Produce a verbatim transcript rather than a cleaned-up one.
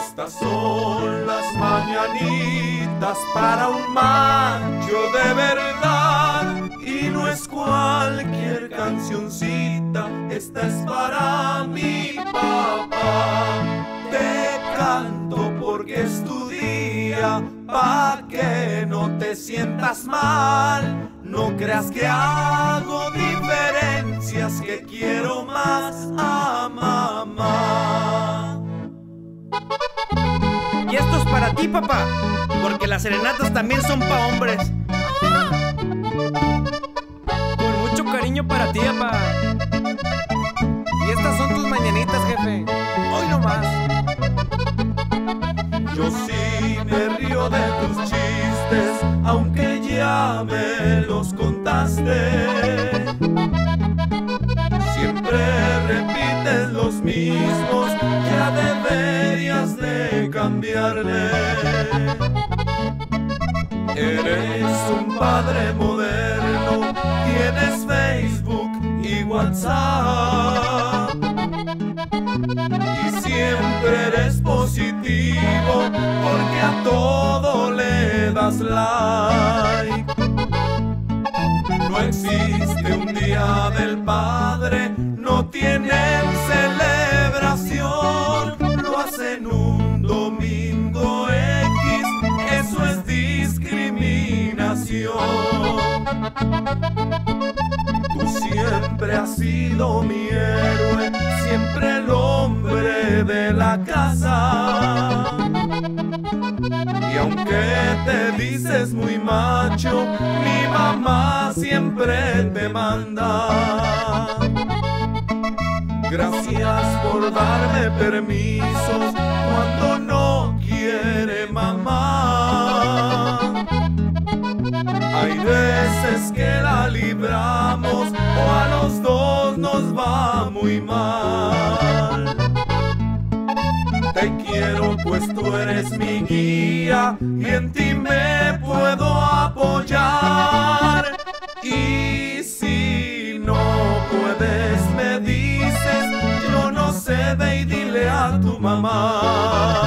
Estas son las mañanitas para un macho de verdad. Y no es cualquier cancioncita, esta es para mi papá. Te canto porque es tu día, pa' que no te sientas mal. No creas que hago diferencias, que quiero más a mamá. Y esto es para ti, papá, porque las serenatas también son pa' hombres. Con mucho cariño para ti, papá. Y estas son tus mañanitas, jefe. Hoy nomás. Yo sí me río de tus chistes, aunque ya me los contaste. Siempre repites los mismos, ya deberías de cambiarle. Eres un padre moderno, tienes Facebook y WhatsApp. Y siempre eres positivo, porque a todo le das like. No existe un día del padre, no tienen celebración. Lo hacen un domingo X, eso es discriminación. Tú siempre has sido mi héroe, siempre el hombre de la casa. Y aunque te dices muy macho, mi mamá siempre te manda. Gracias por darme permisos cuando no quiere mamá. Hay veces que la libramos o a los dos nos va muy mal. Te quiero pues tú eres mi guía y en ti me puedo apoyar. Y si no puedes me dices, yo no sé, ve y dile a tu mamá.